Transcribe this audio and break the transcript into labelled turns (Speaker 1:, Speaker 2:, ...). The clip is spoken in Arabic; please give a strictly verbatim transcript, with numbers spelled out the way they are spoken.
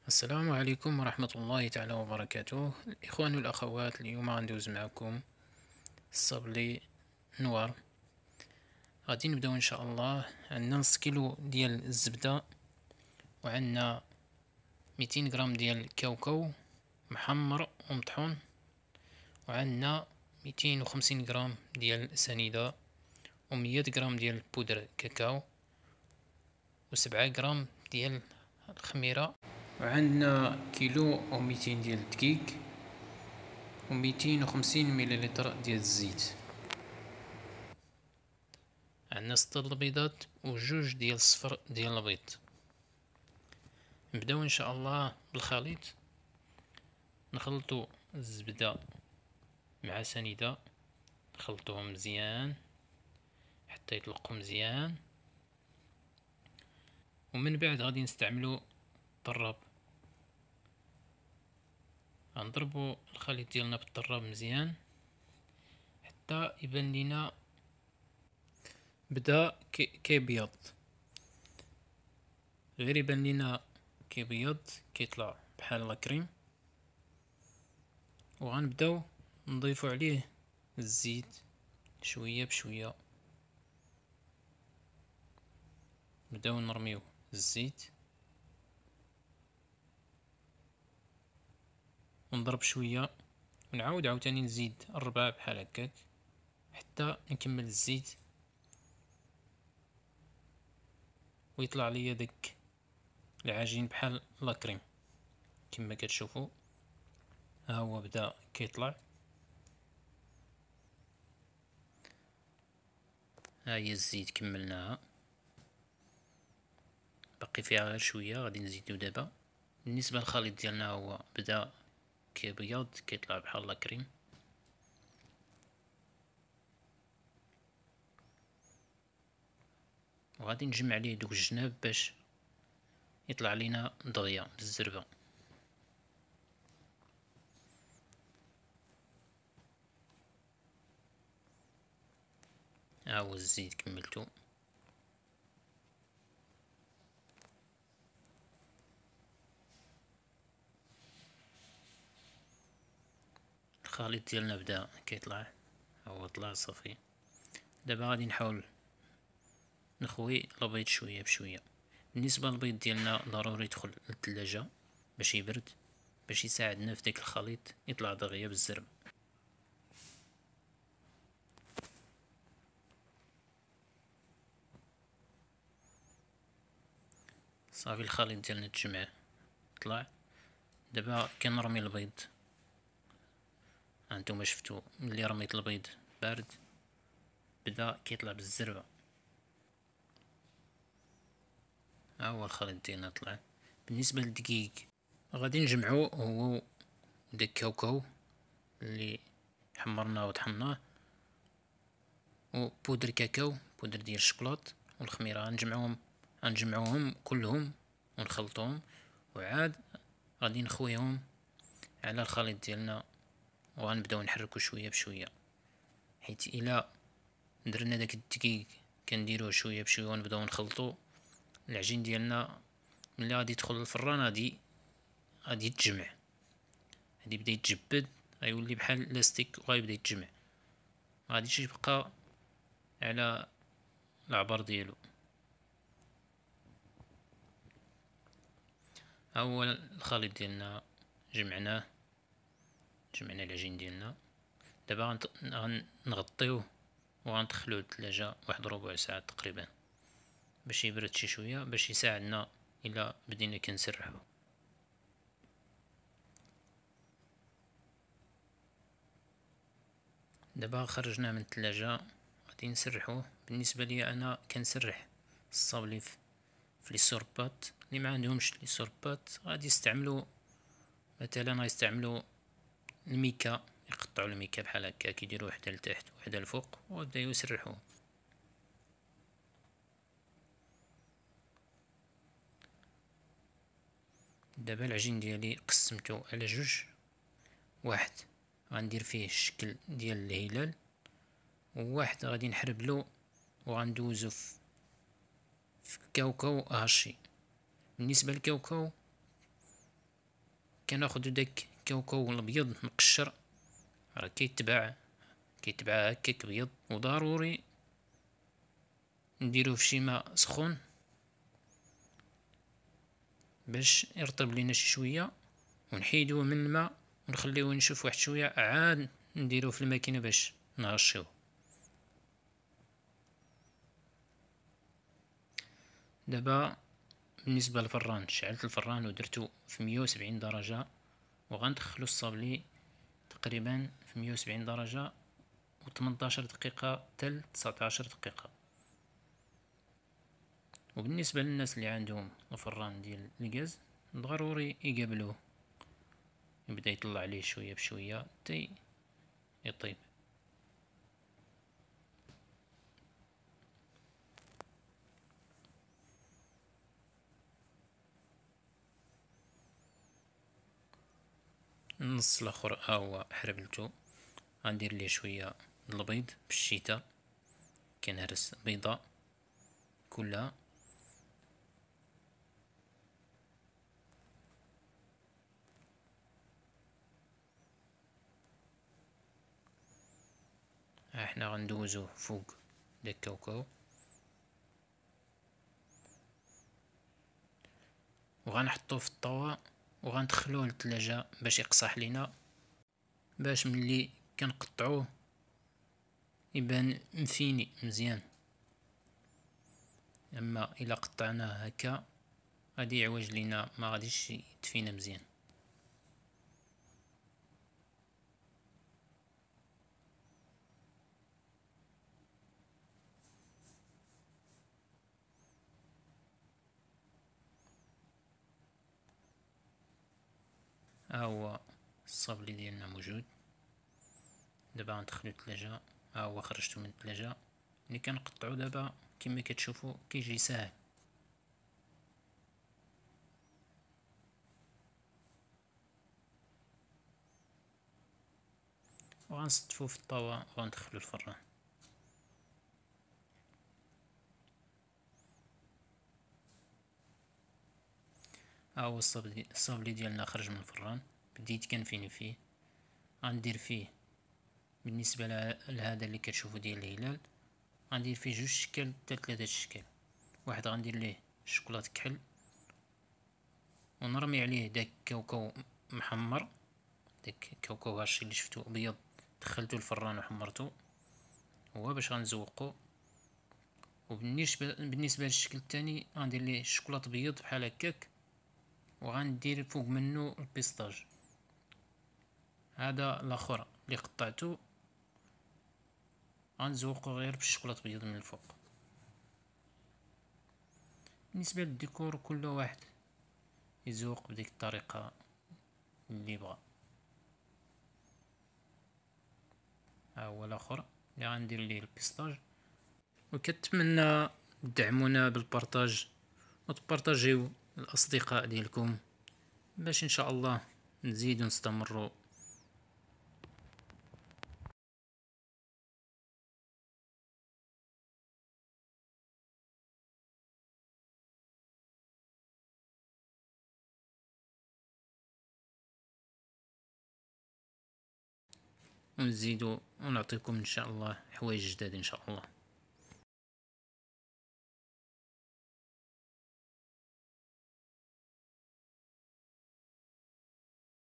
Speaker 1: السلام عليكم ورحمة الله تعالى وبركاته. الإخوان والأخوات، اليوم غندوز معكم الصبلي نوار. غادي نبداو إن شاء الله. عندنا نص كيلو ديال الزبدة، وعندنا ميتين غرام ديال الكاوكاو محمر ومطحون، وعندنا ميتين وخمسين غرام ديال السنيدة، ومية غرام ديال بودر كاكاو، وسبعة غرام ديال الخميرة، وعندنا كيلو وميتين ديال الدقيق، وميتين وخمسين مليلتر ديال الزيت. عندنا ستة البيضات وجوج ديال الصفر ديال البيض. نبداو ان شاء الله بالخليط. نخلطو الزبدة مع سنيدة، نخلطوهم مزيان حتى يطلقوا مزيان، ومن بعد غادي نستعملو الطراب. غنضربو الخليط ديالنا بالطراب مزيان حتى يبان لينا بدا كي كيبيض. غير يبان لينا كيبيض كيطلع بحال لاكريم، وغنبداو نضيفو عليه الزيت شويه بشويه. نبداو نرميو الزيت ونضرب شويه، ونعاود عاوتاني نزيد الربع بحال هكاك حتى نكمل الزيت ويطلع ليا داك العجين بحال لاكريم كما كتشوفوا. ها هو بدا كيطلع. ها هي الزيت كملناها، باقي فيها غير شويه غادي نزيدو دابا. بالنسبه للخليط ديالنا هو بدا كيبيض كيطلع بحال لاكريم. وغادي نجمع ليه دوك الجناب باش يطلع لينا دغيا بالزربه. ها هو الزيت كملتو. الخليط ديالنا بدا كيطلع، ها هو طلع صافي. دابا غادي نحاول نخوي البيض شويه بشويه. بالنسبه للبيض ديالنا ضروري يدخل للثلاجه باش يبرد، باش يساعدنا في داك الخليط يطلع دغيا بالزرب. صافي الخليط ديالنا تجمع طلع. دابا كنرمي البيض. هانتوما شفتو ملي رميت البيض بارد بدا كيطلع بالزربه. ها هو الخليط ديالنا طلع. بالنسبه للدقيق غادي نجمعو هو داك الكاوكاو اللي حمرناه وطحناه، وبودر كاكاو بودر ديال الشكلاط، والخميره. غنجمعوهم غنجمعوهم كلهم ونخلطوهم، وعاد غادي نخويهم على الخليط ديالنا، وغنبداو نحركو شويه بشويه. حيت الا درنا داك الدقيق كنديروه شويه بشويه ونبداو نخلطو العجين ديالنا، ملي غادي يدخل الفران غادي غادي يتجمع، غادي يبدا يتجبد، غيولي بحال لاستيك وغيبدا يتجمع، مغاديش يبقى على العبر ديالو. ها هو الخليط ديالنا جمعناه جمعنا العجين ديالنا. دابا غنغطيوه وغندخلوه للثلاجة واحد ربع ساعة تقريبا باش يبرد شي شويه، باش يساعدنا الا بدينا كنسرحو. دابا خرجناه من الثلاجة غادي نسرحوه. بالنسبه لي انا كنسرح الصابلي في لي سوربات. اللي ما عندهمش لي سوربات غادي يستعملوا مثلا غيستعملوا الميكا، يقطعوا الميكا بحال هكا كيديروا وحده لتحت وحده الفوق ويبداو يسرحوه. دابا العجين ديالي قسمته على جوج، واحد غندير فيه الشكل ديال الهلال، وواحد غادي نحربلو وغندوزو في كاوكاو هاشي. بالنسبه للكاوكاو كناخدو داك الكاوكاو الابيض مقشر، راه كيتباع كيتباع هكاك بيض، وضروري نديروه في شي ماء سخون باش يرطب لينا شي شويه، ونحيدوه من الماء ونخليوه ينشف واحد شويه، عاد نديروه في الماكينه باش نهشيوه. دابا بالنسبه للفران، شعلت الفران ودرتو في مية وسبعين درجه، وغندخلو الصابلي تقريبا في مية وسبعين درجه و ثمنطاش دقيقه حتى تسعطاش دقيقه. وبالنسبه للناس اللي عندهم الفران ديال الغاز ضروري يقابلوه، يبدا يطلع عليه شويه بشويه حتى يطيب. النص الاخر ها هو حربلتو، غندير ليه شويه البيض بالشيته، كنهرس بيضه كلها، ها حنا غندوزوه فوق داك الكاوكاو، وغنحطوه في الطاوة وغندخلوه للثلاجة باش يقصح لينا، باش ملي كنقطعوه يبان مفيني مزيان. اما الا قطعناه هكا غادي يعوج لينا، ما غاديش يتفينا مزيان. ها هو الصابلي ديالنا موجود، دابا غندخلو الثلاجة. ها هو خرجتو من الثلاجة، ملي كنقطعو دابا كما كتشوفو كيجي ساهل. وغنصدفو في الطاوة وغندخلو الفران. ها هو الصابلي الصابلي ديالنا خرج من الفران، بديت كنفيني فيه. غندير فيه بالنسبة لهذا اللي كتشوفو ديال الهلال، غندير فيه جوج شكل حتى ثلاثة شكل. واحد غندير ليه شوكولات كحل، ونرمي عليه داك كاوكاو محمر، داك كاوكاو هادشي اللي شفتو ابيض دخلتو الفران وحمرتو، هو باش غنزوقو. وبالنسبه بالنسبه للشكل الثاني غندير ليه الشوكولات بيض بحال هكاك، وغندير فوق منه البيستاج. هذا الاخر اللي قطعته غنزوقو غير بالشوكولات بيض من الفوق. بالنسبه للديكور كل واحد يزوق بديك الطريقه اللي بغا. ها هو الاخر اللي غندير ليه البيستاج. وكنتمنى تدعمونا بالبارطاج وتبارطاجيو الاصدقاء ديالكم باش ان شاء الله نزيدو نستمروا. ونزيدو ونعطيكم ان شاء الله حوايج جداد ان شاء الله.